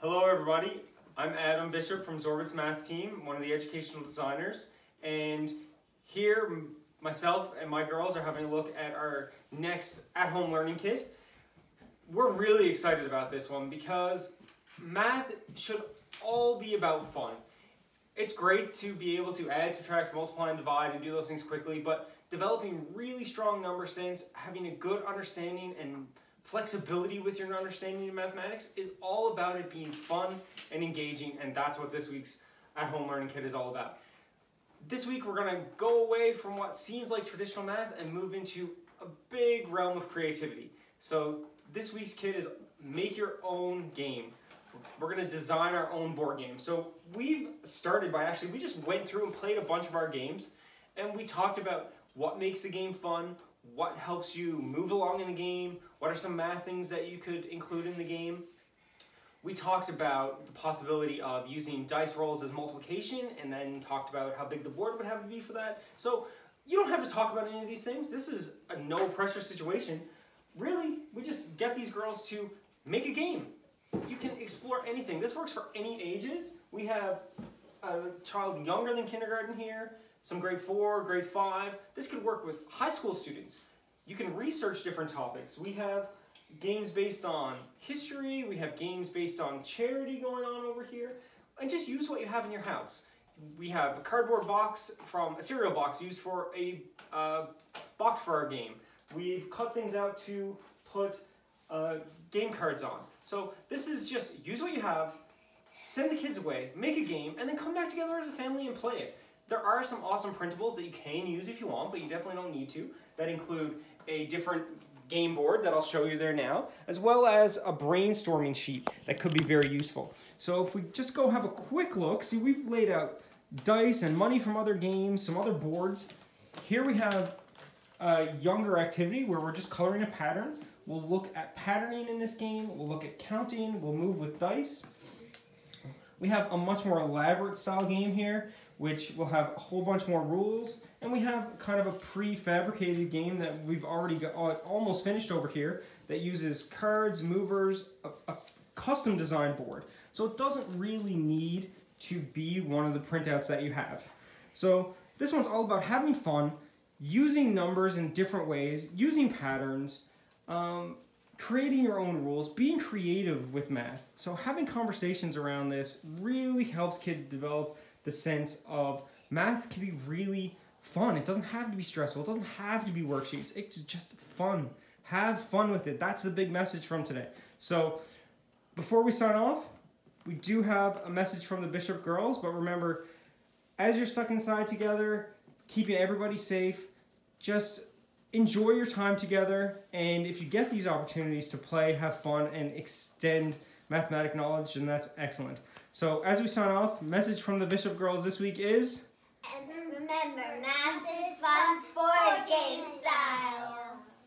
Hello everybody, I'm Adam Bishop from Zorbit's math team, one of the educational designers, and here myself and my girls are having a look at our next at-home learning kit. We're really excited about this one because math should all be about fun. It's great to be able to add, subtract, multiply, and divide and do those things quickly, but developing really strong number sense, having a good understanding and flexibility with your understanding of mathematics is all about it being fun and engaging, and that's what this week's at-home learning kit is all about. This week we're going to go away from what seems like traditional math and move into a big realm of creativity. So this week's kit is make your own game. We're going to design our own board game. So we've started by we just went through and played a bunch of our games, and we talked about what makes the game fun, what helps you move along in the game, what are some math things that you could include in the game. We talked about the possibility of using dice rolls as multiplication, and then talked about how big the board would have to be for that. So you don't have to talk about any of these things. This is a no pressure situation. Really, we just get these girls to make a game. You can explore anything. This works for any ages. We have a child younger than kindergarten here, some grade 4, grade 5. This could work with high school students. You can research different topics. We have games based on history. We have games based on charity going on over here. And just use what you have in your house. We have a cardboard box from a cereal box used for a box for our game. We've cut things out to put game cards on. So this is just use what you have, send the kids away, make a game, and then come back together as a family and play it. There are some awesome printables that you can use if you want, but you definitely don't need to. That include a different game board that I'll show you there now, as well as a brainstorming sheet that could be very useful. So if we just go have a quick look, see we've laid out dice and money from other games, some other boards. Here we have a younger activity where we're just coloring a pattern. We'll look at patterning in this game, we'll look at counting, we'll move with dice. We have a much more elaborate style game here, which will have a whole bunch more rules, and we have kind of a prefabricated game that we've already got almost finished over here that uses cards, movers, a custom design board. So it doesn't really need to be one of the printouts that you have. So this one's all about having fun, using numbers in different ways, using patterns, creating your own rules, being creative with math. So having conversations around this really helps kids develop the sense of math can be really fun. It doesn't have to be stressful. It doesn't have to be worksheets. It's just fun. Have fun with it. That's the big message from today. So before we sign off, we do have a message from the Bishop girls, but remember, as you're stuck inside together, keeping everybody safe, just enjoy your time together, and if you get these opportunities to play, have fun, and extend mathematic knowledge, then that's excellent. So as we sign off, message from the Bishop girls this week is... And remember, math is fun, board game style.